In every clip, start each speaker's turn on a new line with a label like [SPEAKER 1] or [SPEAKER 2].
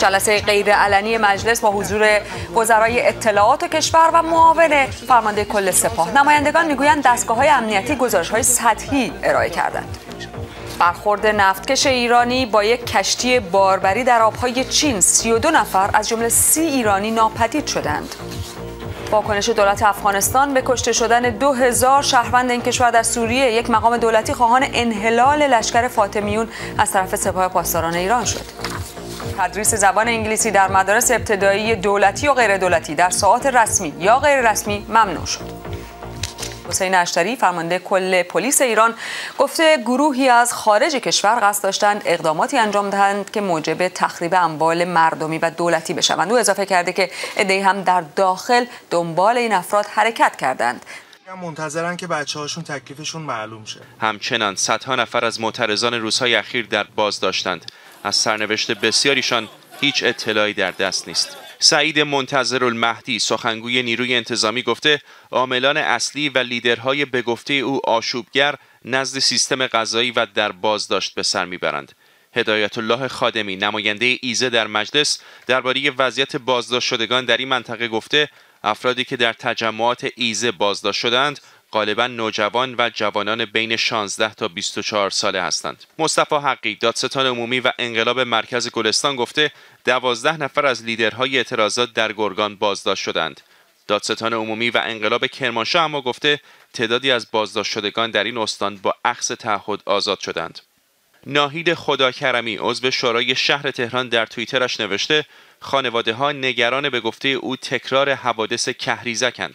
[SPEAKER 1] جلسه غیرعلنی مجلس با حضور وزرای اطلاعات کشور و معاون فرمانده کل سپاه. نمایندگان میگویند دستگاه‌های امنیتی گزارش‌های سطحی ارائه کردند. برخورد نفتکش ایرانی با یک کشتی باربری در آب‌های چین، 32 نفر از جمله 30 ایرانی ناپدید شدند. واکنش دولت افغانستان به کشته شدن 2000 شهروند این کشور در سوریه، یک مقام دولتی خواهان انحلال لشکر فاطمیون از طرف سپاه پاسداران ایران شد. تدریس زبان انگلیسی در مدارس ابتدایی دولتی و غیر دولتی در ساعات رسمی یا غیر رسمی ممنوع شد. حسین اشتری فرمانده کل پلیس ایران گفته گروهی از خارج کشور قصد داشتند اقداماتی انجام دهند که موجب تخریب اموال مردمی و دولتی بشوند. او اضافه کرده که عده‌ای هم در داخل دنبال این افراد حرکت کردند.
[SPEAKER 2] منتظرن که بچه‌هاشون تکلیفشون معلوم شه.
[SPEAKER 3] همچنان صدها نفر از معترضان روزهای اخیر در بازداشتند. از سرنوشت بسیاریشان هیچ اطلاعی در دست نیست. سعید منتظرالمهدی سخنگوی نیروی انتظامی گفته عاملان اصلی و لیدرهای به گفته او آشوبگر نزد سیستم قضایی و در بازداشت به سر میبرند. هدایت الله خادمی نماینده ایزه در مجلس درباره وضعیت بازداشت شدگان در این منطقه گفته افرادی که در تجمعات ایزه بازداشت شدند غالباً نوجوان و جوانان بین 16 تا 24 ساله هستند. مصطفی حقی دادستان عمومی و انقلاب مرکز گلستان گفته 12 نفر از لیدرهای اعتراضات در گرگان بازداشت شدند. دادستان عمومی و انقلاب کرمانشاه اما گفته تعدادی از بازداشت شدگان در این استان با اخذ تعهد آزاد شدند. ناهید خداکرمی عضو شورای شهر تهران در توییترش نوشته خانواده‌ها نگران به گفته او تکرار حوادث کهریزکند.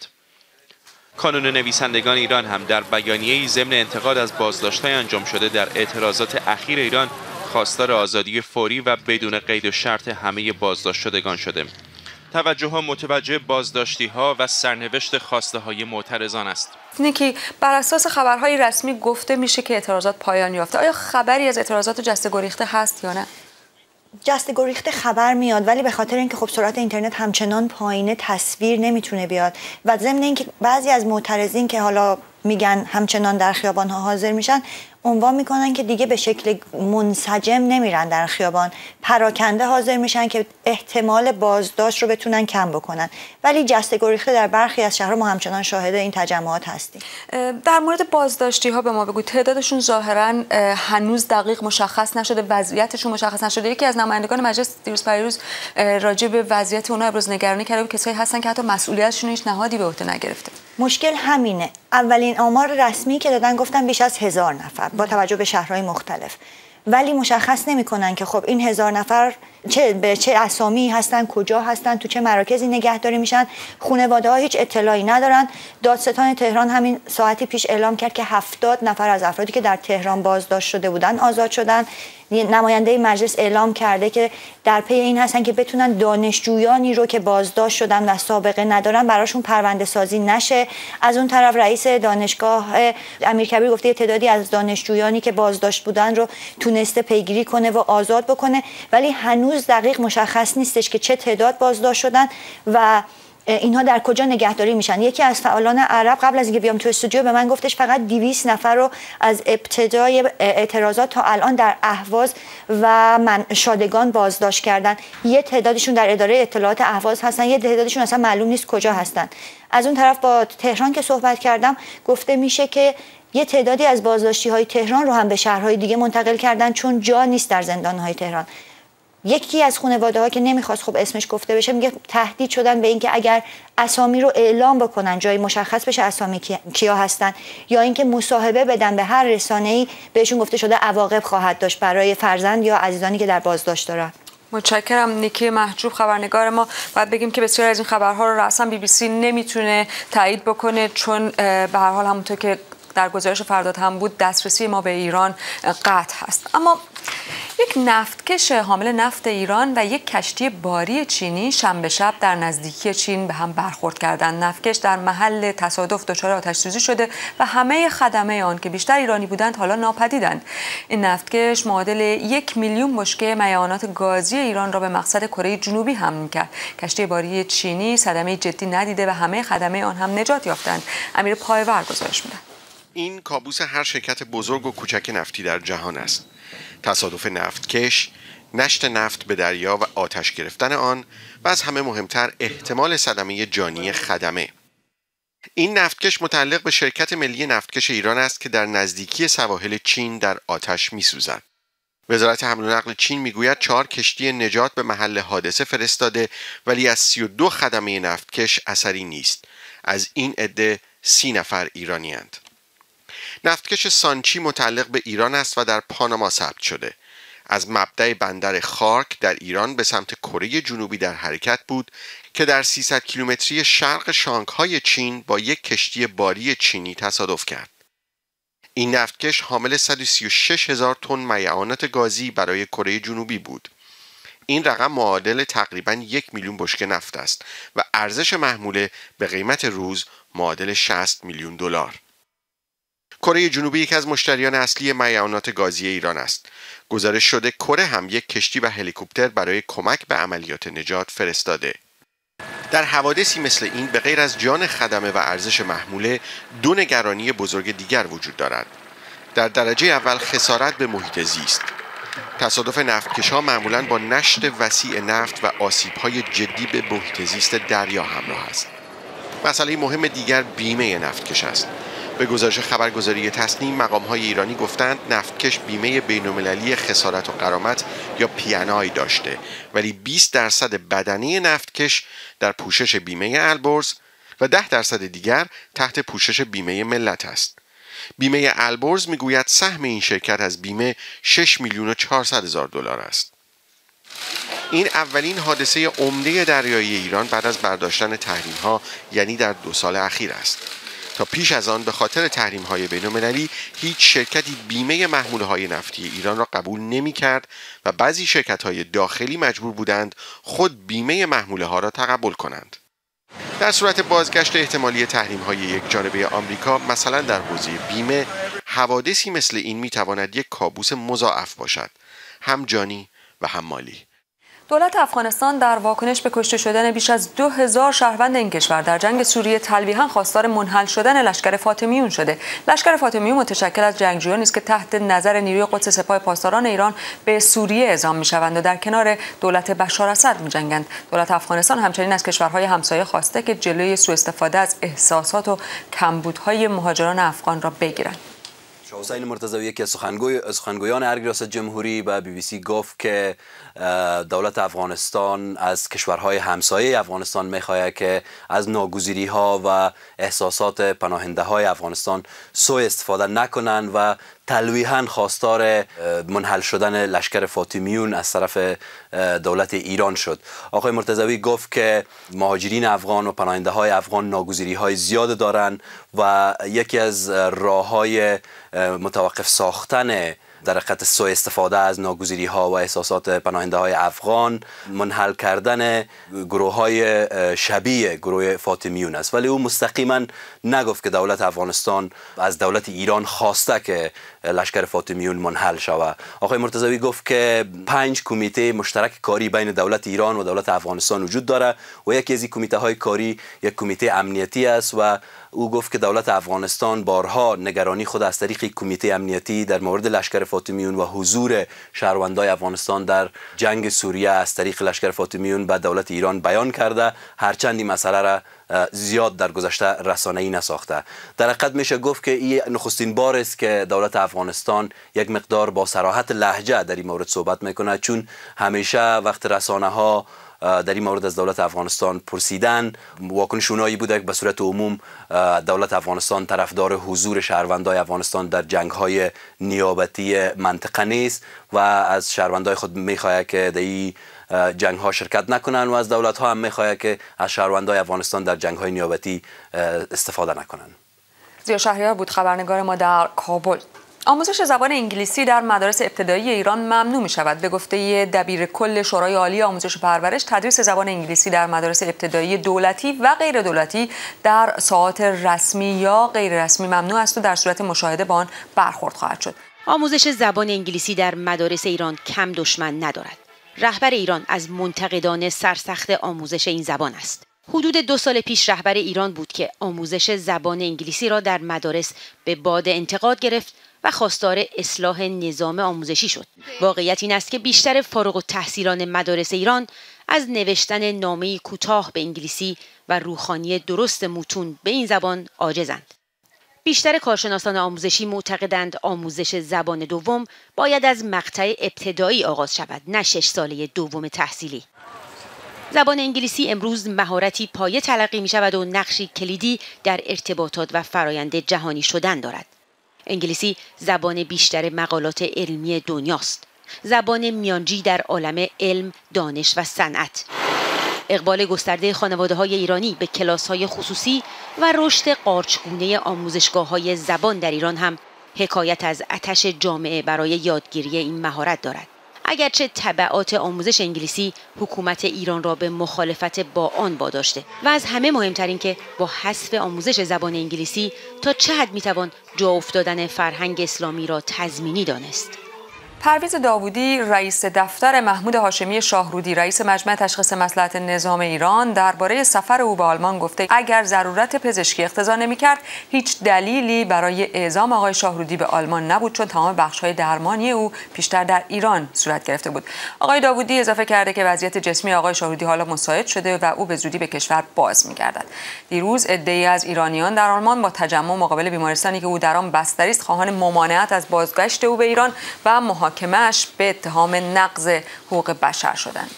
[SPEAKER 3] کانون نویسندگان ایران هم در بیانیه‌ای ضمن انتقاد از بازداشت‌های انجام شده در اعتراضات اخیر ایران خواستار آزادی فوری و بدون قید و شرط همه بازداشت شدگان شده. توجه ها متوجه بازداشتی‌ها و سرنوشت خواسته‌های معترضان است.
[SPEAKER 1] نیکی، بر اساس خبرهای رسمی گفته میشه که اعتراضات پایان یافته. آیا خبری از اعتراضات جسته گریخته هست یا نه؟
[SPEAKER 4] جسته گریخته خبر میاد ولی به خاطر اینکه خب سرعت اینترنت همچنان پایینه تصویر نمیتونه بیاد و ضمن اینکه بعضی از معترضین که حالا میگن همچنان در خیابان ها حاضر میشن عنوان میکنن که دیگه به شکل منسجم نمیرن در خیابان، پراکنده حاضر میشن که احتمال بازداشت رو بتونن کم بکنن. ولی جسته گریخته در برخی از شهرها ما همچنان شاهد این تجمعات هستیم.
[SPEAKER 1] در مورد بازداشتی ها به ما بگو، تعدادشون ظاهرا هنوز دقیق مشخص نشده، وضعیتشون مشخص نشده. یکی از نمایندگان مجلس دیروز پریروز راجع به وضعیت اونها ابراز نگرانی کرده و کسایی هستن که حتی مسئولیتشون هیچ نهادی به عهده نگرفته.
[SPEAKER 4] مشکل همینه. اولین آمار رسمی که دادن گفتن بیش از 1000 نفر با توجه به شهرهای مختلف، ولی مشخص نمی‌کنن که خب این 1000 نفر به چه اسامی هستن، کجا هستن، تو چه مراکزی نگهداری میشن. خانواده‌ها هیچ اطلاعی ندارن. دادستان تهران همین ساعتی پیش اعلام کرد که 70 نفر از افرادی که در تهران بازداشت شده بودن آزاد شدن. نماینده مجلس اعلام کرده که در پی این هستن که بتونن دانشجویانی رو که بازداشت شدن و سابقه ندارن براشون پرونده سازی نشه. از اون طرف رئیس دانشگاه امیرکبیر گفته تعدادی از دانشجویانی که بازداشت بودن رو تونسته پیگیری کنه و آزاد بکنه، ولی هنوز دقیق مشخص نیستش که چه تعداد بازداشت شدن و اینها در کجا نگهداری میشن. یکی از فعالان عرب قبل از اینکه بیام تو استودیو به من گفتش فقط 200 نفر رو از ابتدای اعتراضات تا الان در اهواز و شادگان بازداشت کردن. یه تعدادشون در اداره اطلاعات اهواز هستن، یه تعدادشون اصلا معلوم نیست کجا هستن. از اون طرف با تهران که صحبت کردم گفته میشه که یه تعدادی از بازداشتی های تهران رو هم به شهرهای دیگه منتقل کردن چون جا نیست در زندانهای تهران. یکی از خانواده‌ها که نمیخواست خب اسمش گفته بشه میگه تهدید شدن به اینکه اگر اسامی رو اعلام بکنن، جای مشخص بشه اسامی کیا هستن، یا اینکه مصاحبه بدن به هر رسانه‌ای، بهشون گفته شده عواقب خواهد داشت برای فرزند یا عزیزانی که در بازداشت دارن.
[SPEAKER 1] متشکرم. نیکی محجوب خبرنگار ما. باید بگیم که بسیار از این خبرها رو رسما BBC نمیتونه تایید بکنه چون به هر حال همونطور که در گزارش فرداد هم بود دسترسی ما به ایران قطع هست. اما یک نفتکش حامل نفت ایران و یک کشتی باری چینی شنبه شب در نزدیکی چین به هم برخورد کردند. نفتکش در محل تصادف دچار آتش‌سوزی شده و همه خدمه آن که بیشتر ایرانی بودند حالا ناپدیدند. این نفتکش معادل 1 میلیون بشکه میعانات گازی ایران را به مقصد کره جنوبی حمل می‌کرد. کشتی باری چینی صدمه جدی ندیده و همه خدمه آن هم نجات یافتند. امیر پایور گزارش می‌دهد.
[SPEAKER 5] این کابوس هر شرکت بزرگ و کوچک نفتی در جهان است. تصادف نفتکش نشت نفت به دریا و آتش گرفتن آن و از همه مهمتر احتمال صدمه جانی خدمه. این نفتکش متعلق به شرکت ملی نفتکش ایران است که در نزدیکی سواحل چین در آتش می‌سوزد. وزارت حمل و نقل چین میگوید 4 کشتی نجات به محل حادثه فرستاده، ولی از 32 خدمه نفتکش اثری نیست. از این عده 30 نفر ایرانی‌اند. نفتکش سانچی متعلق به ایران است و در پاناما ثبت شده. از مبدأ بندر خارک در ایران به سمت کره جنوبی در حرکت بود که در 300 کیلومتری شرق شانگهای چین با یک کشتی باری چینی تصادف کرد. این نفتکش حامل 136,000 تن میعانات گازی برای کره جنوبی بود. این رقم معادل تقریباً 1 میلیون بشکه نفت است و ارزش محموله به قیمت روز معادل 60 میلیون دلار. کره جنوبی یکی از مشتریان اصلی میعانات گازی ایران است. گزارش شده کره هم یک کشتی و هلیکوپتر برای کمک به عملیات نجات فرستاده. در حوادثی مثل این به غیر از جان خدمه و ارزش محموله 2 نگرانی بزرگ دیگر وجود دارد. در درجه اول خسارت به محیط زیست. تصادف نفتکش‌ها معمولاً با نشت وسیع نفت و آسیب‌های جدی به محیط زیست دریا همراه است. مسئله مهم دیگر بیمه نفتکش است. به گزارش خبرگزاری تصنیم مقام‌های ایرانی گفتند نفتکش بیمه بین‌المللی خسارت و غرامت یا P&I داشته، ولی 20% بدنه نفتکش در پوشش بیمه البرز و 10% دیگر تحت پوشش بیمه ملت است. بیمه البرز میگوید سهم این شرکت از بیمه 6,400,000 دلار است. این اولین حادثه عمده دریایی ایران بعد از برداشتن تحریم‌ها، یعنی در 2 سال اخیر است. تا پیش از آن به خاطر تحریم‌های بین‌المللی هیچ شرکتی بیمه محموله‌های نفتی ایران را قبول نمی‌کرد و بعضی شرکت‌های داخلی مجبور بودند خود بیمه محموله‌ها را تقبل کنند. در صورت بازگشت احتمالی تحریم‌های یکجانبه آمریکا، مثلا در حوزه بیمه، حوادثی مثل این می‌تواند یک کابوس مضاعف باشد، هم جانی و هم مالی.
[SPEAKER 1] دولت افغانستان در واکنش به کشته شدن بیش از 2000 شهروند این کشور در جنگ سوریه تلویحاً خواستار منحل شدن لشکر فاطمیون شده. لشکر فاطمیون متشکل از جنگجویانی است که تحت نظر نیروی قدس سپاه پاسداران ایران به سوریه اعزام می‌شوند و در کنار دولت بشار اسد می‌جنگند. دولت افغانستان همچنین از کشورهای همسایه خواسته که جلوی سوء استفاده از احساسات و کمبودهای مهاجران افغان را بگیرند.
[SPEAKER 6] حسین مرتضوی که سخنگویان ریاست جمهوری به BBC گفت که دولت افغانستان از کشورهای همسایه افغانستان می‌خواهد که از ناگزیری‌ها و احساسات پناهنده‌های افغانستان سوء استفاده نکنند و تلویحاً خواستار منحل شدن لشکر فاطمیون از طرف دولت ایران شد. آقای مرتضوی گفت که مهاجرین افغان و پناهنده‌های افغان ناگزیری‌های زیاد دارند و یکی از راه‌های متوقف ساختن در حقیقت سوء استفاده از ناگزیری‌ها و احساسات پناهنده‌های افغان منحل کردن گروه‌های شبیه گروه فاطمیون است، ولی او مستقیما نگفت که دولت افغانستان از دولت ایران خواسته که لشکر فاطمیون منحل شود. آقای مرتضوی گفت که 5 کمیته مشترک کاری بین دولت ایران و دولت افغانستان وجود داره و یکی از این کمیته‌های کاری یک کمیته امنیتی است و او گفت که دولت افغانستان بارها نگرانی خود از طریق کمیته امنیتی در مورد لشکر فاطمیون و حضور شهروندان افغانستان در جنگ سوریه از طریق لشکر فاطمیون به دولت ایران بیان کرده، هرچند این مسئله را زیاد در گذشته رسانه‌ای نساخته. در حقیقت میشه گفت که این نخستین بار است که دولت افغانستان یک مقدار با صراحت لهجه در این مورد صحبت میکنه، چون همیشه وقت رسانه‌ها در این مورد از دولت افغانستان پرسیدن، واکنش اونایی بوده که به صورت عموم دولت افغانستان طرفدار حضور شهروندان افغانستان در جنگ‌های نیابتی منطقه نیست و از شهروندان خود می‌خواهد که در این جنگ‌ها شرکت نکنن و از دولت‌ها هم می‌خواهد که از شهروندان افغانستان در جنگ‌های نیابتی استفاده نکنن.
[SPEAKER 1] زیا شهریار بود خبرنگار ما در کابل. آموزش زبان انگلیسی در مدارس ابتدایی ایران ممنوع می شود. به گفته دبیر کل شورای عالی آموزش و پرورش، تدریس زبان انگلیسی در مدارس ابتدایی دولتی و غیر دولتی در ساعات رسمی یا غیر رسمی ممنوع است و در صورت مشاهده با آن برخورد خواهد شد.
[SPEAKER 7] آموزش زبان انگلیسی در مدارس ایران کم دشمن ندارد. رهبر ایران از منتقدان سرسخت آموزش این زبان است. حدود 2 سال پیش رهبر ایران بود که آموزش زبان انگلیسی را در مدارس به باد انتقاد گرفت و خواستار اصلاح نظام آموزشی شد. واقعیت این است که بیشتر فارغ التحصیلان مدارس ایران از نوشتن نامه‌ای کوتاه به انگلیسی و روخانی درست متون به این زبان عاجزند. بیشتر کارشناسان آموزشی معتقدند آموزش زبان دوم باید از مقطع ابتدایی آغاز شود، نه 6 ساله دوم تحصیلی. زبان انگلیسی امروز مهارتی پایه تلقی می شود و نقشی کلیدی در ارتباطات و فرایند جهانی شدن دارد. انگلیسی زبان بیشتر مقالات علمی دنیاست. زبان میانجی در عالم علم، دانش و صنعت. اقبال گسترده خانواده‌های ایرانی به کلاس‌های خصوصی و رشد قارچگونه آموزشگاه‌های زبان در ایران هم حکایت از آتش جامعه برای یادگیری این مهارت دارد. اگرچه تبعات آموزش انگلیسی حکومت ایران را به مخالفت با آن واداشته و از همه مهمتر این که با حذف آموزش زبان انگلیسی تا چه حد میتوان جا افتادن فرهنگ اسلامی را تضمینی دانست.
[SPEAKER 1] پرویز داوودی رئیس دفتر محمود هاشمی شاهرودی رئیس مجمع تشخیص مصلحت نظام ایران درباره سفر او به آلمان گفته اگر ضرورت پزشکی اقتضا نمی‌کرد هیچ دلیلی برای اعزام آقای شاهرودی به آلمان نبود چون تمام بخش‌های درمانی او پیشتر در ایران صورت گرفته بود. آقای داوودی اضافه کرده که وضعیت جسمی آقای شاهرودی حالا مساعد شده و او به زودی به کشور باز می‌گردد. دیروز عده‌ای از ایرانیان در آلمان با تجمع مقابل بیمارستانی که او در آن بستری است خواهان ممانعت از بازگشت او به ایران و محاکمه‌اش به اتهام نقض حقوق بشر شدند.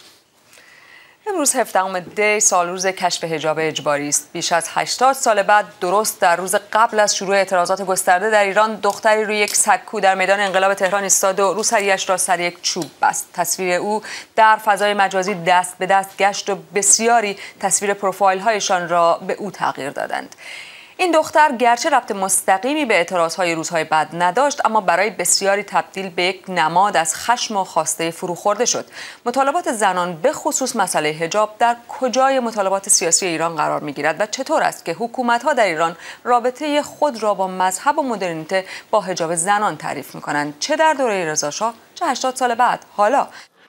[SPEAKER 1] امروز 17 دی سالروز کشف حجاب اجباری است. بیش از 80 سال بعد درست در روز قبل از شروع اعتراضات گسترده در ایران دختری روی یک سکو در میدان انقلاب تهران ایستاد و روسریش را سر یک چوب بست. تصویر او در فضای مجازی دست به دست گشت و بسیاری تصویر پروفایل‌هایشان را به او تغییر دادند. این دختر گرچه ربط مستقیمی به اعتراضهای روزهای بعد نداشت اما برای بسیاری تبدیل به یک نماد از خشم و خواسته فروخورده شد. مطالبات زنان به خصوص مسئله حجاب در کجای مطالبات سیاسی ایران قرار می‌گیرد و چطور است که حکومت‌ها در ایران رابطه خود را با مذهب و مدرنیته با حجاب زنان تعریف می‌کنند، چه در دوره رضا شاه چه 80 سال بعد. حالا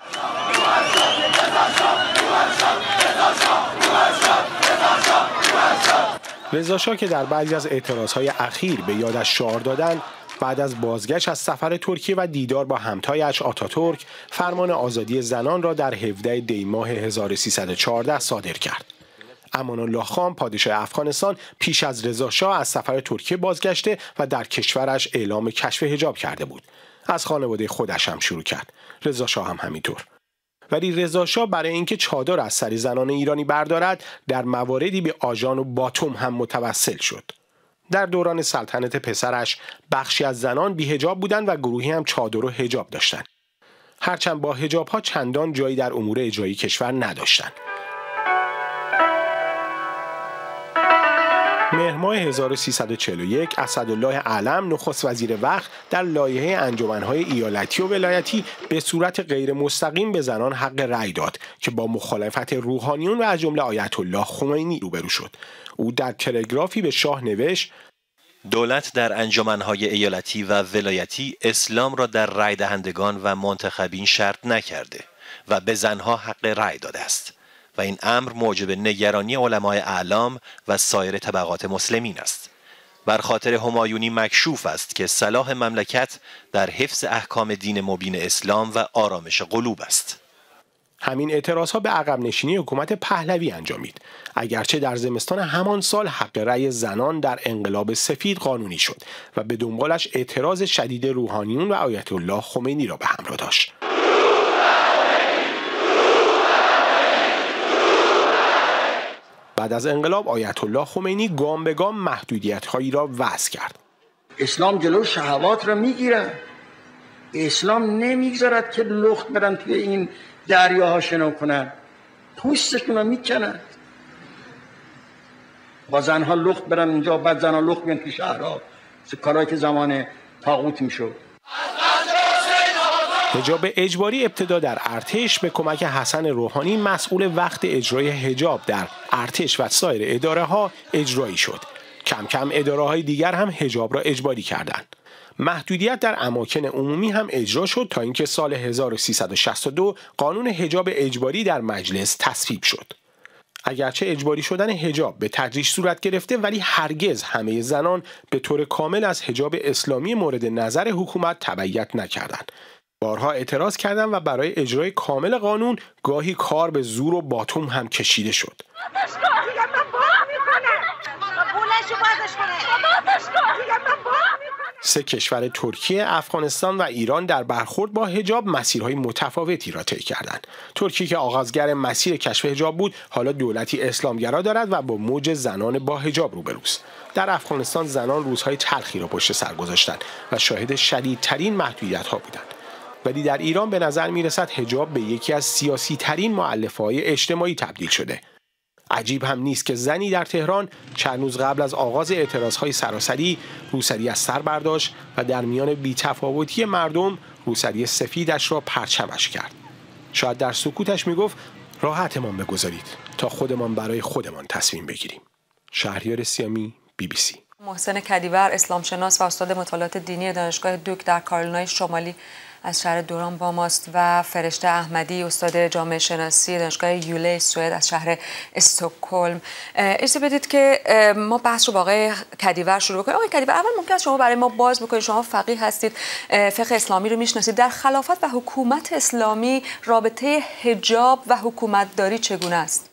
[SPEAKER 8] رضا شاه که در بعضی از اعتراضهای اخیر به یادش شعار دادند، بعد از بازگشت از سفر ترکیه و دیدار با همتایش آتاتورک فرمان آزادی زنان را در 17 دی ماه 1314 صادر کرد. امان الله خان پادشاه افغانستان پیش از رضا شاه از سفر ترکیه بازگشته و در کشورش اعلام کشف حجاب کرده بود. از خانواده خودش هم شروع کرد. رضا شاه هم همینطور. ولی رضا شاه برای اینکه چادر از سر زنان ایرانی بردارد در مواردی به آژان و باتوم هم متوسل شد. در دوران سلطنت پسرش بخشی از زنان بی‌حجاب بودند و گروهی هم چادر و حجاب داشتند. هرچند با حجاب‌ها چندان جایی در امور اجرایی کشور نداشتند. مهر ماه 1341 اسدالله علم نخست وزیر وقت در لایحه انجمن‌های ایالتی و ولایتی به صورت غیر مستقیم به زنان حق رأی داد که با مخالفت روحانیون و از جمله آیت الله خمینی روبرو شد. او در تلگرافی به شاه نوشت:
[SPEAKER 9] دولت در انجمن‌های ایالتی و ولایتی اسلام را در رأی دهندگان و منتخبین شرط نکرده و به زنها حق رأی داده است و این امر موجب نگرانی علمای اعلام و سایر طبقات مسلمین است. بر خاطر همایونی مکشوف است که صلاح مملکت در حفظ احکام دین مبین اسلام و آرامش قلوب است.
[SPEAKER 8] همین اعتراضها به عقب نشینی حکومت پهلوی انجامید. اگرچه در زمستان همان سال حق رأی زنان در انقلاب سفید قانونی شد و به دنبالش اعتراض شدید روحانیون و آیت الله خمینی را به همراه داشت. بعد از انقلاب آیت الله خمینی گام به گام محدودیت‌هایی را وضع کرد.
[SPEAKER 10] اسلام جلو شهوات را میگیرد. اسلام نمیگذارد که لخت برن توی این دریاها شنا کنن. پوستشون را میکنن. با زنها لخت برن اونجا، بعد زنها لخت بیان توی شهرها. کارهایی که زمان طاغوت میشد.
[SPEAKER 8] حجاب اجباری ابتدا در ارتش به کمک حسن روحانی مسئول وقت اجرای حجاب در ارتش و سایر اداره ها اجرایی شد. کم کم اداره های دیگر هم حجاب را اجباری کردند. محدودیت در اماکن عمومی هم اجرا شد تا اینکه سال 1362 قانون حجاب اجباری در مجلس تصویب شد. اگرچه اجباری شدن حجاب به تدریج صورت گرفته، ولی هرگز همه زنان به طور کامل از حجاب اسلامی مورد نظر حکومت تبعیت نکردند. بارها اعتراض کردند و برای اجرای کامل قانون گاهی کار به زور و باتوم هم کشیده شد. سه کشور ترکیه، افغانستان و ایران در برخورد با حجاب مسیرهای متفاوتی را طی کردند. ترکیه که آغازگر مسیر کشف حجاب بود، حالا دولتی اسلامگرا دارد و با موج زنان با حجاب روبروست. در افغانستان زنان روزهای تلخی را پشت سر گذاشتند و شاهد شدیدترین محدودیت‌ها بودند. ولی در ایران به نظر می‌رسد حجاب به یکی از سیاسی‌ترین مؤلفه‌های اجتماعی تبدیل شده. عجیب هم نیست که زنی در تهران چند روز قبل از آغاز اعتراضهای سراسری روسری از سر برداشت و در میان بی‌تفاوتی مردم روسری سفیدش را پرچمش کرد. شاید در سکوتش میگفت راحتمان بگذارید تا خودمان برای خودمان تصمیم بگیریم. شهریار سیامی، BBC.
[SPEAKER 1] محسن کدیور، اسلامشناس و استاد مطالعات دینی دانشگاه دوک در کارولینای شمالی از شهر دوران با ماست و فرشته احمدی، استاد جامعه شناسی دانشگاه یوله سوئد از شهر استکهلم. اجازه بدید که ما بحث رو با آقای کدیور شروع کنیم. آقای کدیور، اول ممکن است شما برای ما باز بکنید، شما فقیه هستید، فقه اسلامی رو میشناسید، در خلافت و حکومت اسلامی رابطه حجاب و حکومتداری چگونه است؟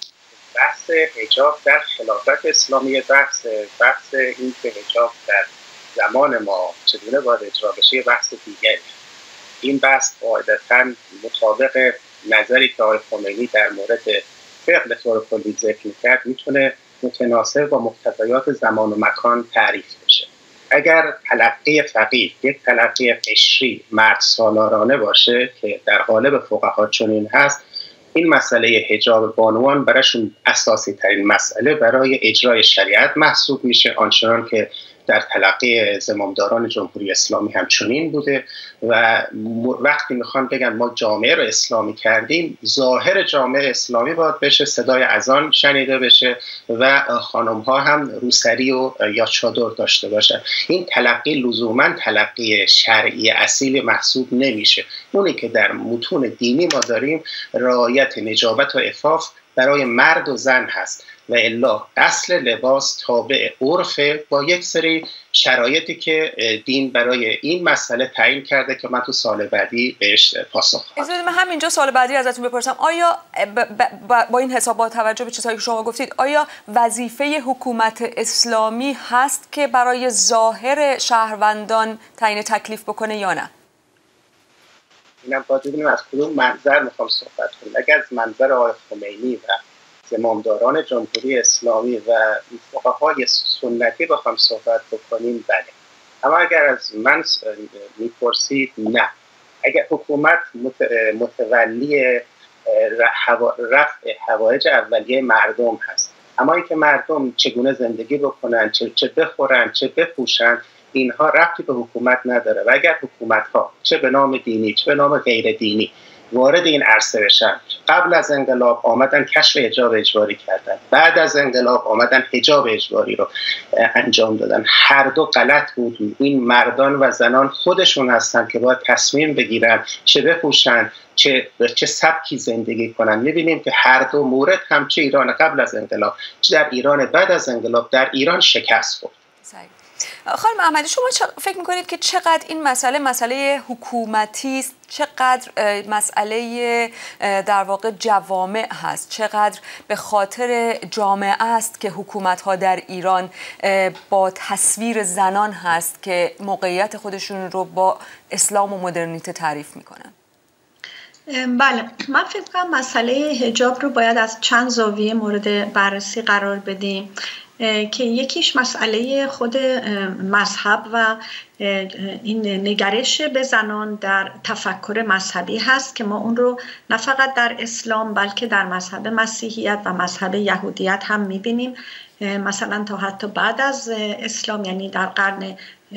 [SPEAKER 11] بحث حجاب در خلافت اسلامی بحث این که حجاب در زمان ما چگونه باید اجرا بشه بحث دیگری. این بحث قاعدتاً مطابق نظری که آقای خمینی در مورد فقه به طور کلی ذکر می‌کرد میتونه متناسب با مقتضیات زمان و مکان تعریف بشه. اگر تلقی فقیه یک تلقی قشری مرد سالارانه باشه که در قالب فقها چنین هست، این مسئله حجاب بانوان براشون اساسی ترین مسئله برای اجرای شریعت محسوب میشه، آنچنان که در تلقی زمامداران جمهوری اسلامی هم چنین بوده و وقتی میخوان بگن ما جامعه رو اسلامی کردیم، ظاهر جامعه اسلامی باید بشه، صدای اذان شنیده بشه و خانم ها هم روسری و یا چادر داشته باشن. این تلقی لزوما تلقی شرعی اصیل محسوب نمیشه. اونی که در متون دینی ما داریم رعایت نجابت و عفاف برای مرد و زن هست و الا اصل لباس تابع عرف با یک سری شرایطی که دین برای این مسئله تعیین کرده که من تو سال بعدی بهش پاسخ خواهم داد.
[SPEAKER 1] من همینجا سال بعدی ازتون بپرسم، آیا با این حساب با توجه به چیزهایی که شما گفتید، آیا وظیفه حکومت اسلامی هست که برای ظاهر شهروندان تعیین تکلیف بکنه یا نه؟
[SPEAKER 11] اینم باید ببینیم از کدوم منظر میخوام صحبت کنیم. اگر از منظر آقای خمینی و زمامداران جمهوری اسلامی و فقهای سنتی بخوام صحبت بکنیم بله، اما اگر از من میپرسید نه. اگر حکومت متولی رفع حوایج اولیه مردم هست، اما اینکه مردم چگونه زندگی بکنن، چه بخورن، چه بپوشن، اینها ربطی به حکومت نداره و اگر حکومت ها چه به نام دینی چه به نام غیر دینی وارد این عرصه بشن، قبل از انقلاب آمدن کشف حجاب اجباری کردن، بعد از انقلاب آمدن حجاب اجباری رو انجام دادن، هر دو غلط بود. این مردان و زنان خودشون هستن که باید تصمیم بگیرن چه بپوشن، چه سبکی زندگی کنن. می‌بینیم که هر دو مورد هم چه ایران قبل از انقلاب چه در ایران بعد از انقلاب در ایران شکست خورد.
[SPEAKER 1] خانم احمدی، شما فکر میکنید که چقدر این مسئله حکومتی است، چقدر مسئله در واقع جوامع هست، چقدر به خاطر جامعه است که حکومت‌ها در ایران با تصویر زنان هست که موقعیت خودشون رو با اسلام و مدرنیته تعریف میکنن؟
[SPEAKER 12] بله، من فکر کنم مسئله حجاب رو باید از چند زاویه مورد بررسی قرار بدیم که یکیش مسئله خود مذهب و این نگرش به زنان در تفکر مذهبی هست که ما اون رو نه فقط در اسلام بلکه در مذهب مسیحیت و مذهب یهودیت هم می‌بینیم. مثلا تا حتی بعد از اسلام، یعنی در قرن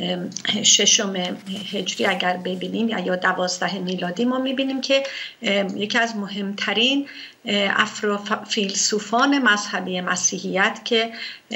[SPEAKER 12] 6 هجری اگر ببینیم یا 12 میلادی، ما می‌بینیم که یکی از مهمترین فیلسوفان مذهبی مسیحیت که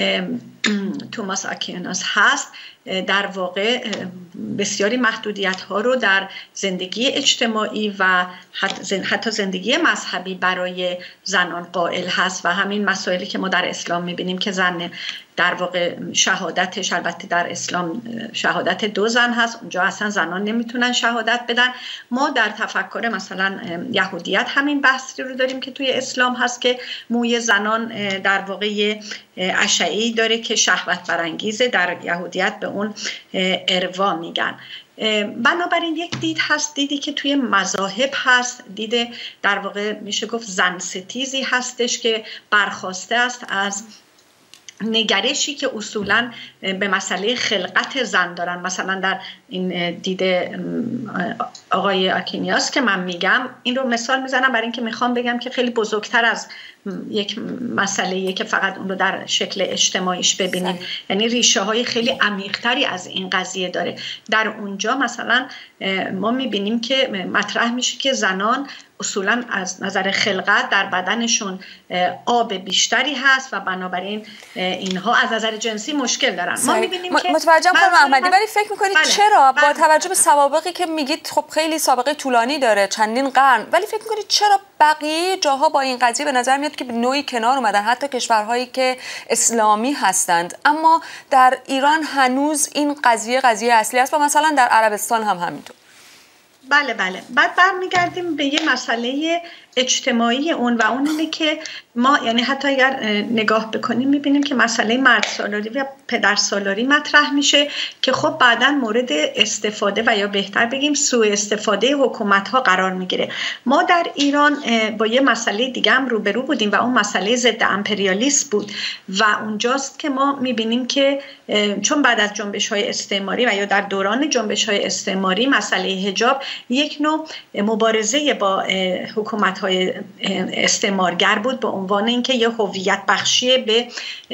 [SPEAKER 12] توماس آکویناس هست در واقع بسیاری محدودیت ها رو در زندگی اجتماعی و حتی زندگی مذهبی برای زنان قائل هست و همین مسائلی که ما در اسلام میبینیم که زن در واقع شهادتش، البته در اسلام شهادت 2 زن هست، اونجا اصلا زنان نمیتونن شهادت بدن. ما در تفکر مثلا یهودیت همین بحثی رو داریم که توی اسلام هست که موی زنان در واقع اشعه‌ای داره که شهوت برانگیزه، در یهودیت به اون اروا میگن. بنابراین یک دید هست، دیدی که توی مذاهب هست، دید در واقع میشه گفت زن ستیزی هستش که برخواسته است از نگرشی که اصولاً به مسئله خلقت زن دارن. مثلا در این دید آقای آکویناس که من میگم، این رو مثال میزنم برای اینکه میخوام بگم که خیلی بزرگتر از یک مسئله‌ایه که فقط اون رو در شکل اجتماعیش ببینیم، یعنی ریشه های خیلی عمیق‌تری از این قضیه داره. در اونجا مثلا ما میبینیم که مطرح میشه که زنان اصولاً از نظر خلقت در بدنشون آب بیشتری هست و بنابراین اینها از نظر جنسی مشکل دارن. ما می‌بینیم که
[SPEAKER 1] متوجهم خانم احمدی، ولی فکر می‌کنید چرا با توجه به سوابقی که میگید خب خیلی سابقه طولانی داره، چندین قرن، ولی فکر می‌کنید چرا بقیه جاها با این قضیه به نظر میاد که به نوعی کنار اومدن، حتی کشورهایی که اسلامی هستند، اما در ایران هنوز این قضیه اصلی است و مثلا در عربستان هم همینطور؟
[SPEAKER 12] بله. بعد برمیگردیم به یه مسئله اجتماعی اون و اون اینه که ما یعنی حتی اگر نگاه بکنیم میبینیم که مسئله مرد سالاری و پدر سالاری مطرح میشه که خب بعداً مورد استفاده و یا بهتر بگیم سوء استفاده حکومت ها قرار میگیره. ما در ایران با یه مسئله دیگه هم روبرو بودیم و اون مسئله ضد امپریالیسم بود و اونجاست که ما میبینیم که چون بعد از جنبش های استعماری و یا در دوران جنبش های استعماری مسئله حجاب یک نوع مبارزه با حکومت های استعمارگر بود به عنوان اینکه یه هویت بخشی به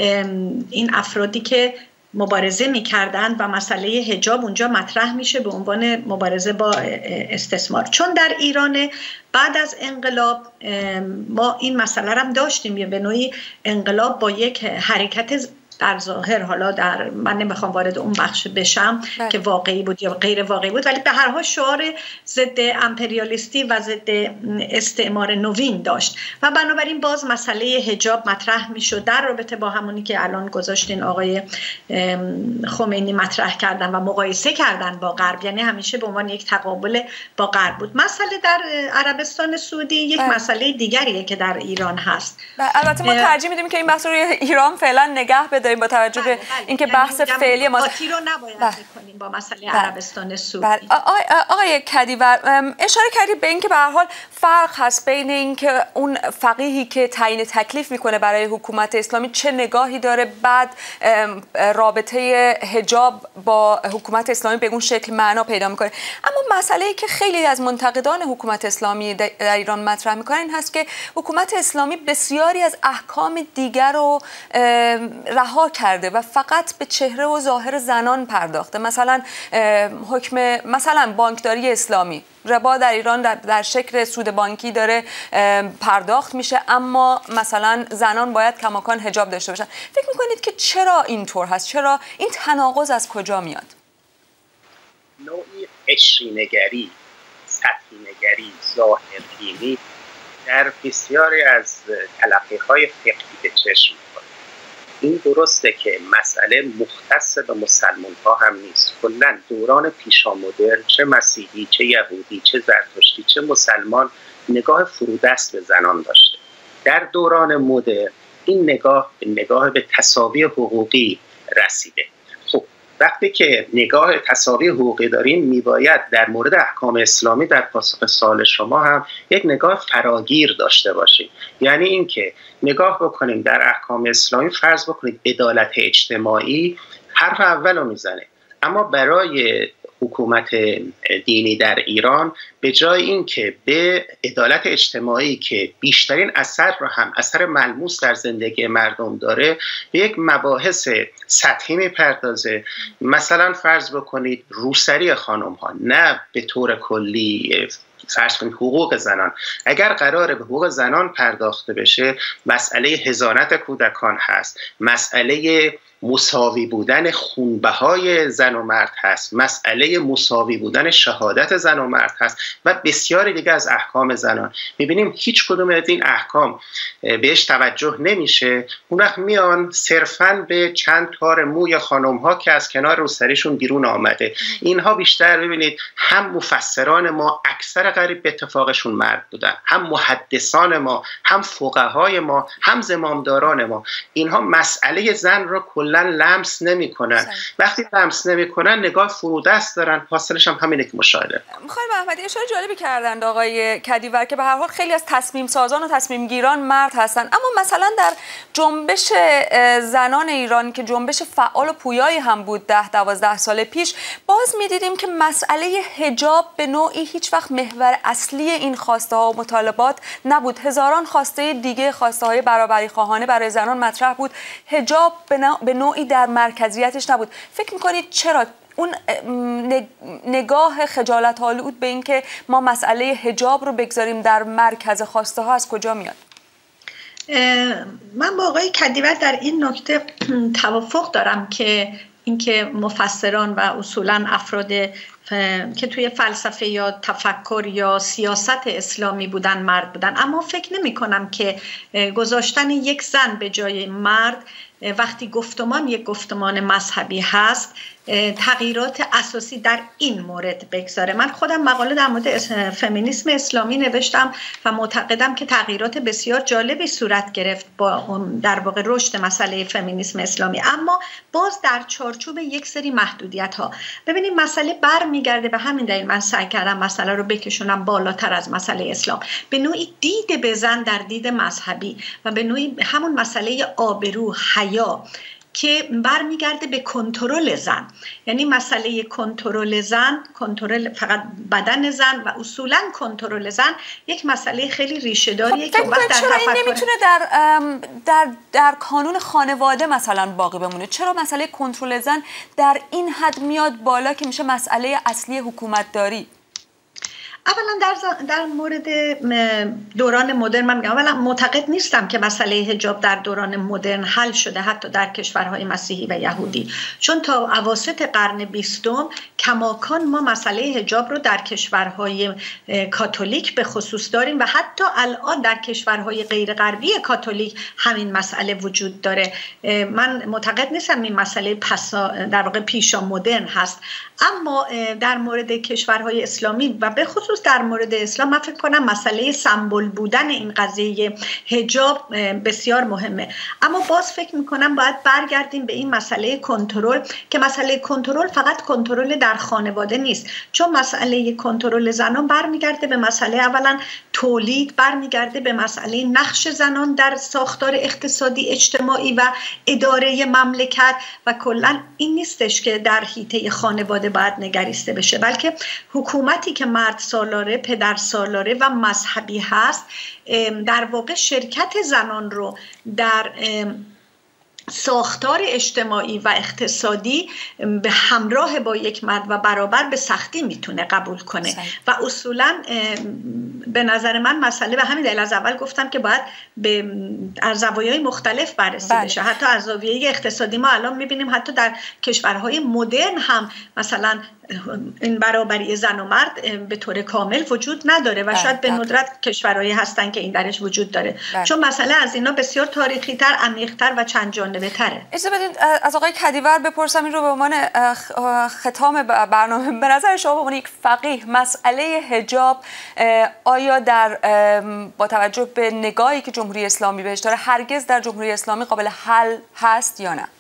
[SPEAKER 12] این افرادی که مبارزه می‌کردند و مسئله حجاب اونجا مطرح میشه به عنوان مبارزه با استثمار. چون در ایران بعد از انقلاب ما این مسئله رو هم داشتیم، به نوعی انقلاب با یک حرکت در ظاهر، حالا من نمیخوام وارد اون بخش بشم که واقعی بود یا غیر واقعی بود، ولی به هر حال شعار ضد امپریالیستی و ضد استعمار نوین داشت و بنابراین باز مسئله حجاب مطرح میشد در رابطه با همونی که الان گذاشتین آقای خمینی مطرح کردن و مقایسه کردن با غرب، یعنی همیشه به عنوان یک تقابل با غرب بود. مسئله در عربستان سعودی یک مسئله دیگریه که در ایران هست.
[SPEAKER 1] البته ما ترجیح میدیم که این بحث رو ایران فعلا نگه بداریم با توجه به اینکه بحث فعلی ما
[SPEAKER 12] قاطی رو نباید بکنیم با مسئله عربستان سعودی.
[SPEAKER 1] آقای کدیور اشاره کردید به اینکه به هر حال فرق هست بین اینکه اون فقیهی که تعیین تکلیف میکنه برای حکومت اسلامی چه نگاهی داره، بعد رابطه حجاب با حکومت اسلامی به اون شکل معنا پیدا میکنه. اما مسئله‌ای که خیلی از منتقدان حکومت اسلامی در ایران مطرح میکنن این هست که حکومت اسلامی بسیاری از احکام دیگر رو رها کرده و فقط به چهره و ظاهر زنان پرداخته. مثلا حکم مثلا بانکداری اسلامی، ربا در ایران در شکل سود بانکی داره پرداخت میشه، اما مثلا زنان باید کماکان حجاب داشته باشن. فکر میکنید که چرا اینطور هست؟ چرا این تناقض از کجا میاد؟
[SPEAKER 11] نوعی قشری نگری، سطحی نگری، ظاهربینی در بسیاری از تلقی‌های فقهی به چشم می‌خورد. این درسته که مسئله مختص به مسلمان ها هم نیست. کلاً دوران پیشامدرن، چه مسیحی، چه یهودی، چه زرتشتی، چه مسلمان، نگاه فرودست به زنان داشته. در دوران مدرن این نگاه به تساوی حقوقی رسیده. خب وقتی که نگاه تساوی حقوقی داریم میباید در مورد احکام اسلامی در پاسخ سوال شما هم یک نگاه فراگیر داشته باشیم. یعنی اینکه نگاه بکنیم در احکام اسلامی، فرض بکنید عدالت اجتماعی حرف اولو میزنه، اما برای حکومت دینی در ایران به جای اینکه به عدالت اجتماعی که بیشترین اثر رو هم اثر ملموس در زندگی مردم داره به یک مباحث سطحی میپردازه. مثلا فرض بکنید روسری خانم ها، نه به طور کلی فرض کنید حقوق زنان، اگر قراره به حقوق زنان پرداخته بشه، مسئله حضانت کودکان هست، مسئله مساوی بودن خونبهای زن و مرد هست، مسئله مساوی بودن شهادت زن و مرد هست و بسیاری دیگه از احکام زنان. میبینیم هیچ کدوم از این احکام بهش توجه نمیشه. اون وقت میان صرفاً به چند تار موی خانم ها که از کنار روسریشون بیرون آمده. اینها بیشتر ببینید هم مفسران ما اکثر قریب به اتفاقشون مرد بودن، هم محدثان ما، هم فقهای ما، هم زمامداران ما. اینها مسئله زن را کلا لمس نمیکنن. وقتی لمس نمیکنن نگاه فرودست دارن، حاصلش هم همینه که مشاهده.
[SPEAKER 1] خانم احمدی اشاره جالبی کردند آقای کدیور که به هر حال خیلی از تصمیم سازان و تصمیم گیران مرد هستن، اما مثلا در جنبش زنان ایران که جنبش فعال و پویایی هم بود 10-12 سال پیش، باز می‌دیدیم که مسئله حجاب به نوعی هیچ وقت محور اصلی این خواسته ها و مطالبات نبود. هزاران خواسته دیگه، خواسته های برابری خواهانه برای زنان مطرح بود، حجاب به نوعی در مرکزیتش نبود. فکر می‌کنید چرا اون نگاه خجالت آلود به این که ما مسئله حجاب رو بگذاریم در مرکز خواسته ها از کجا میاد؟
[SPEAKER 12] من با آقای کدیور در این نکته توافق دارم که اینکه مفسران و اصولا افراد که توی فلسفه یا تفکر یا سیاست اسلامی بودن مرد بودن، اما فکر نمی کنم که گذاشتن یک زن به جای مرد وقتی گفتمان یک گفتمان مذهبی هست تغییرات اساسی در این مورد بگذاره. من خودم مقاله در مورد فمینیسم اسلامی نوشتم و معتقدم که تغییرات بسیار جالبی صورت گرفت با در واقع رشد مسئله فمینیسم اسلامی، اما باز در چارچوب یک سری محدودیت ها. ببینید مسئله برمیگرده به همین دلیل من سعی کردم مسئله رو بکشونم بالاتر از مسئله اسلام، به نوعی دید به زن در دید مذهبی و به نوعی همون مسئله آبرو، حیا که برمیگرده به کنترل زن. یعنی مسئله کنترل زن، کنترل فقط بدن زن و اصولا کنترل زن یک مسئله خیلی ریشه داریه که وقت در
[SPEAKER 1] چرا این نمیتونه در قانون خانواده مثلا باقی بمونه؟ چرا مسئله کنترل زن در این حد میاد بالا که میشه مسئله اصلی حکومت داری؟
[SPEAKER 12] اولا در مورد دوران مدرن من میگم اولا معتقد نیستم که مسئله حجاب در دوران مدرن حل شده، حتی در کشورهای مسیحی و یهودی، چون تا اواسط قرن 20 کماکان ما مسئله حجاب رو در کشورهای کاتولیک به خصوص داریم و حتی الان در کشورهای غیر غربی کاتولیک همین مسئله وجود داره. من معتقد نیستم این مسئله در واقع پیشا مدرن هست، اما در مورد کشورهای اسلامی و به خصوص در مورد اسلام من فکر کنم مسئله سمبل بودن این قضیه حجاب بسیار مهمه. اما باز فکر میکنم باید برگردیم به این مسئله کنترل، که مسئله کنترل فقط کنترل در خانواده نیست، چون مسئله کنترل زنان برمیگرده به مسئله اولا تولید، برمیگرده به مسئله نقش زنان در ساختار اقتصادی، اجتماعی و اداره مملکت و کلا این نیستش که در حیطه خانواده باید نگریسته بشه، بلکه حکومتی که مرد سالاره، پدر سالاره و مذهبی هست در واقع شرکت زنان رو در ساختار اجتماعی و اقتصادی به همراه با یک مرد و برابر به سختی میتونه قبول کنه و اصولا به نظر من مسئله به همین دلیل از اول گفتم که باید از زوایای مختلف بررسی بشه. حتی از زاویه اقتصادی ما الان میبینیم حتی در کشورهای مدرن هم مثلا این برابری زن و مرد به طور کامل وجود نداره و شاید به ندرت کشورهایی هستن که این درش وجود داره، چون مسئله از اینا بسیار تاریخی تر، عمیق تر و چند جانبه تره.
[SPEAKER 1] اجازه بدید از آقای کدیور بپرسم این رو به عنوان ختام برنامه. به نظر شما به عنوان یک فقیه مسئله حجاب آیا با توجه به نگاهی که جمهوری اسلامی بهش داره هرگز در جمهوری اسلامی قابل حل هست یا نه؟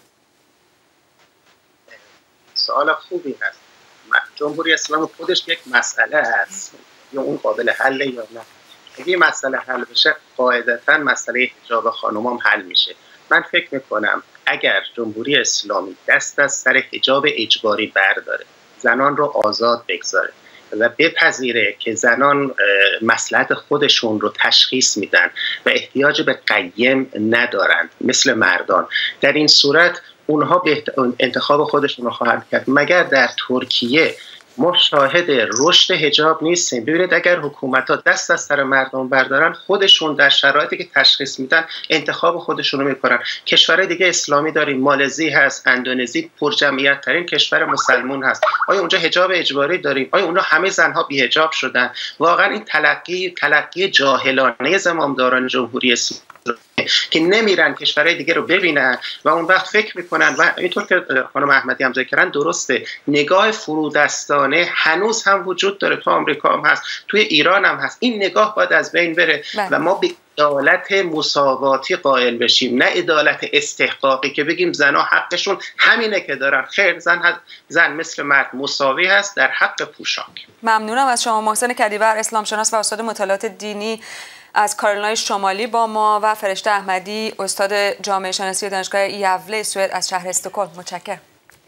[SPEAKER 11] سوال خوبی هست. جمهوری اسلامی خودش یک مسئله هست، یا اون قابل حل یا نه. اگه مسئله حل بشه قاعدتاً مسئله حجاب خانوم حل میشه. من فکر میکنم اگر جمهوری اسلامی دست از سر حجاب اجباری برداره، زنان رو آزاد بگذاره و بپذیره که زنان مصلحت خودشون رو تشخیص میدن و احتیاج به قیم ندارند مثل مردان، در این صورت اونها به انتخاب خودشون رو خواهند کرد. مگر در ترکیه ما شاهد رشد حجاب نیستیم. ببینید اگر حکومت‌ها دست از سر مردم بردارن، خودشون در شرایطی که تشخیص میدن انتخاب خودشون رو میکنن. کشورهای دیگه اسلامی داریم، مالزی هست، اندونزی پرجمعیت ترین کشور مسلمان هست. آیا اونجا حجاب اجباری داریم؟ آیا اونجا همه زنها بی حجاب شدن؟ واقعا این تلقی جاهلانه زمامداران جمهوری اسلامی که نمیرن کشورهای دیگه رو ببینن و اون وقت فکر میکنن و اینطور که خانم احمدی هم ذکر کردن درسته، نگاه فرودستانه هنوز هم وجود داره. تو آمریکا هم هست، توی ایران هم هست. این نگاه باید از بین بره و ما به عدالت مساواتی قائل بشیم، نه عدالت استحقاقی که بگیم زنها حقشون همینه که دارن. خیر، زن مثل مرد مساوی هست در حق پوشاک.
[SPEAKER 1] ممنونم از شما. محسن کدیور، اسلام شناس و استاد مطالعات دینی از کارولینای شمالی با ما، و فرشته احمدی، استاد جامعه شناسی دانشگاه یوله سوئد از شهر استکهلم. متشکرم.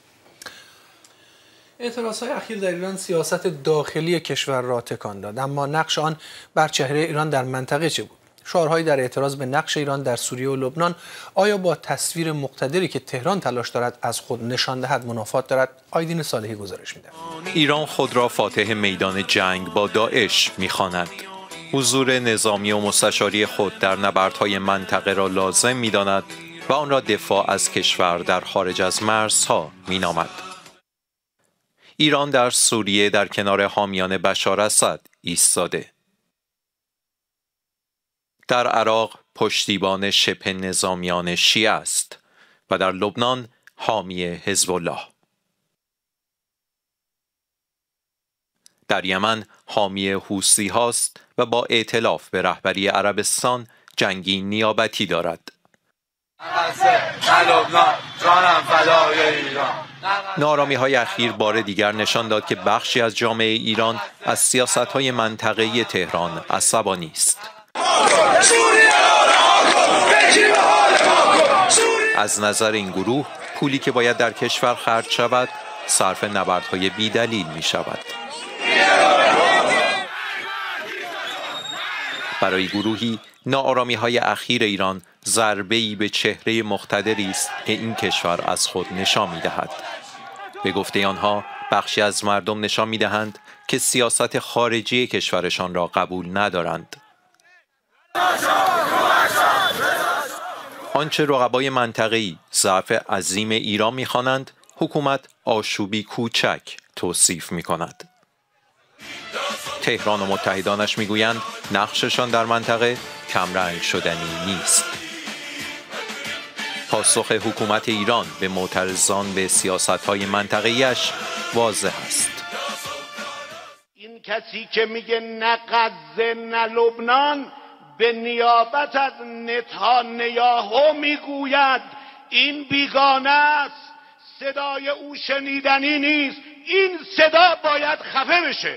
[SPEAKER 13] اعتراضهای اخیر در ایران سیاست داخلی کشور را تکان داد، اما نقش آن بر چهره ایران در منطقه چه بود؟ شعارهایی در اعتراض به نقش ایران در سوریه و لبنان آیا با تصویر مقتدری که تهران تلاش دارد از خود نشان دهد منافات دارد؟ آیدین صالحی گزارش می‌دهد.
[SPEAKER 9] ایران خود را فاتح میدان جنگ با داعش می‌خواند. حضور نظامی و مستشاری خود در نبردهای منطقه را لازم می‌داند و آن را دفاع از کشور در خارج از مرزها می‌نامد. ایران در سوریه در کنار حامیان بشار اسد ایستاده. در عراق پشتیبان شبه نظامیان شیعه است و در لبنان حامی حزب الله. در یمن حامی حوثی هاست و با ائتلاف به رهبری عربستان جنگی نیابتی دارد. نارامی های اخیر بار دیگر نشان داد که بخشی از جامعه ایران از سیاست های منطقه‌ای تهران عصبانی است. از نظر این گروه پولی که باید در کشور خرج شود صرف نبردهای بی‌دلیل می شود. برای گروهی ناآرامی‌های اخیر ایران ضربه‌ای به چهره مقتدری است که این کشور از خود نشان می‌دهد. به گفته آنها بخشی از مردم نشان می‌دهند که سیاست خارجی کشورشان را قبول ندارند. آنچه رقبای منطقه‌ای ضعف عظیم ایران می‌خوانند، حکومت آشوبی کوچک توصیف می‌کند. تهران و متحدانش میگویند نقششان در منطقه کمرنگ شدنی نیست. پاسخ حکومت ایران به معترضان به سیاست‌های منطقه‌ایش واضح است.
[SPEAKER 14] این کسی که میگه نه غزه نه لبنان به نیابت از نتانیاهو میگوید این بیگانه است، صدای او شنیدنی نیست، این صدا باید خفه بشه.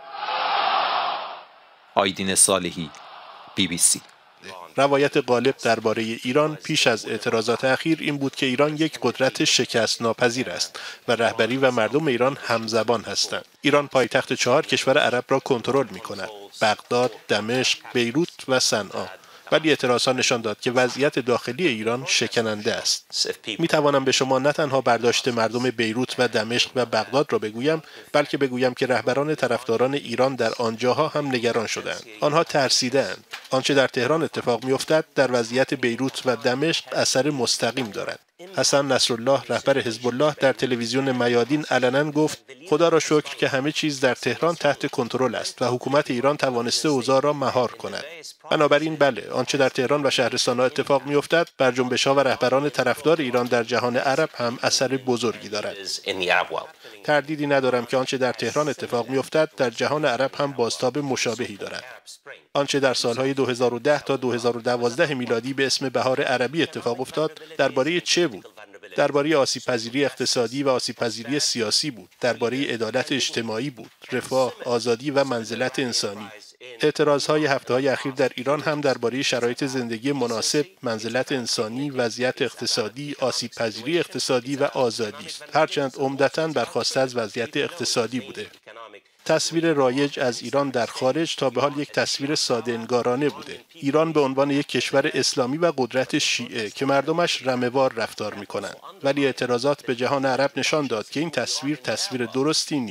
[SPEAKER 9] آیدین صالحی، BBC.
[SPEAKER 15] روایت غالب درباره ایران پیش از اعتراضات اخیر این بود که ایران یک قدرت شکست ناپذیر است و رهبری و مردم ایران همزبان هستند. ایران پایتخت 4 کشور عرب را کنترل می‌کند: بغداد، دمشق، بیروت و صنعا. ولی اعتراضات نشان داد که وضعیت داخلی ایران شکننده است. می توانم به شما نه تنها برداشت مردم بیروت و دمشق و بغداد را بگویم، بلکه بگویم که رهبران طرفداران ایران در آنجاها هم نگران شدند. آنها ترسیدند. آنچه در تهران اتفاق می‌افتد در وضعیت بیروت و دمشق اثر مستقیم دارد. حسن نصرالله رهبر حزب الله در تلویزیون میادین علنا گفت خدا را شکر که همه چیز در تهران تحت کنترل است و حکومت ایران توانسته اوضاع را مهار کند. بنابراین بله، آنچه در تهران و شهرستان‌ها اتفاق می‌افتد بر جنبش‌ها و رهبران طرفدار ایران در جهان عرب هم اثر بزرگی دارد. تردیدی ندارم که آنچه در تهران اتفاق می‌افتد در جهان عرب هم بازتاب مشابهی دارد. آنچه در سالهای 2010 تا 2012 میلادی به اسم بهار عربی اتفاق افتاد درباره چه بود؟ درباره آسیب‌پذیری اقتصادی و آسیب‌پذیری سیاسی بود، درباره عدالت اجتماعی بود، رفاه، آزادی و منزلت انسانی. اعتراضهای هفته‌های اخیر در ایران هم درباره شرایط زندگی مناسب، منزلت انسانی، وضعیت اقتصادی، آسیب‌پذیری اقتصادی و آزادی است، هرچند عمدتاً برخواسته از وضعیت اقتصادی بوده. تصویر رایج از ایران در خارج تا به حال یک تصویر ساده انگارانه بوده. ایران به عنوان یک کشور اسلامی و قدرت شیعه که مردمش رمه‌وار رفتار می‌کنند. ولی اعتراضات به جهان عرب نشان داد که این تصویر درستی نیست.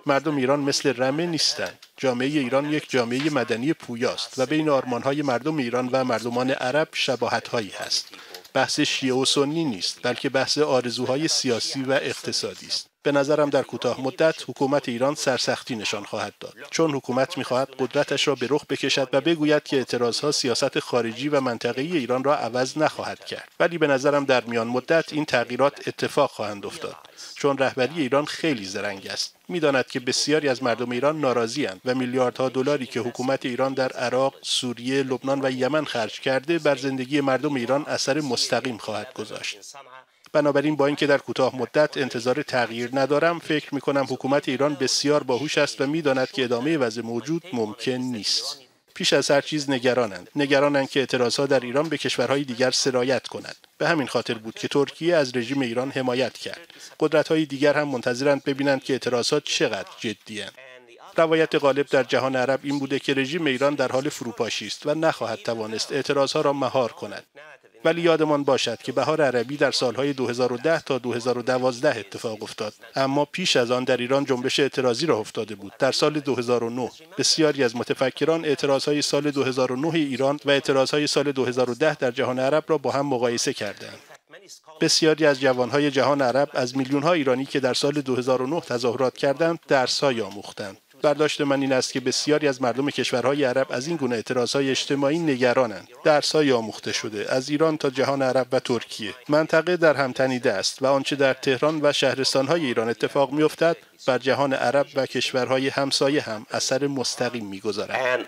[SPEAKER 15] مردم ایران مثل رمه نیستند. جامعه ایران یک جامعه مدنی پویاست و بین آرمان‌های مردم ایران و مردمان عرب شباهت‌هایی هست. بحث شیعه و سنی نیست، بلکه بحث آرزوهای سیاسی و اقتصادی است. به نظرم در کوتاه مدت حکومت ایران سرسختی نشان خواهد داد، چون حکومت می‌خواهد قدرتش را به رخ بکشد و بگوید که اعتراضها سیاست خارجی و منطقه‌ای ایران را عوض نخواهد کرد. ولی به نظرم در میان مدت این تغییرات اتفاق خواهند افتاد، چون رهبری ایران خیلی زرنگ است. می‌داند که بسیاری از مردم ایران ناراضی‌اند و میلیاردها دلاری که حکومت ایران در عراق، سوریه، لبنان و یمن خرج کرده بر زندگی مردم ایران اثر مستقیم خواهد گذاشت. بنابراین با اینکه در کوتاه مدت انتظار تغییر ندارم، فکر می‌کنم حکومت ایران بسیار باهوش است و می‌داند که ادامه وضع موجود ممکن نیست. پیش از هر چیز نگرانند که اعتراضها در ایران به کشورهای دیگر سرایت کند. به همین خاطر بود که ترکیه از رژیم ایران حمایت کرد. قدرت‌های دیگر هم منتظرند ببینند که اعتراضات چقدر جدی‌اند. روایت غالب در جهان عرب این بوده که رژیم ایران در حال فروپاشی است و نخواهد توانست اعتراضها را مهار کند. ولی یادمان باشد که بهار عربی در سالهای 2010 تا 2012 اتفاق افتاد، اما پیش از آن در ایران جنبش اعتراضی راه افتاده بود. در سال 2009 بسیاری از متفکران اعتراضهای سال 2009 ایران و اعتراضهای سال 2010 در جهان عرب را با هم مقایسه کردند. بسیاری از جوانهای جهان عرب از میلیون‌ها ایرانی که در سال 2009 تظاهرات کردند درس‌های آموختند. برداشت من این است که بسیاری از مردم کشورهای عرب از این گونه اعتراضهای اجتماعی نگرانند. درس‌های آموخته شده از ایران تا جهان عرب و ترکیه. منطقه در هم تنیده است و آنچه در تهران و شهرستان‌های ایران اتفاق می‌افتد بر جهان عرب و کشورهای همسایه هم اثر مستقیم می‌گذارد.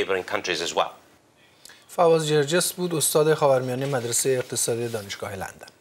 [SPEAKER 13] فواز جرجس بود، استاد خاورمیانه مدرسه اقتصادی دانشگاه لندن.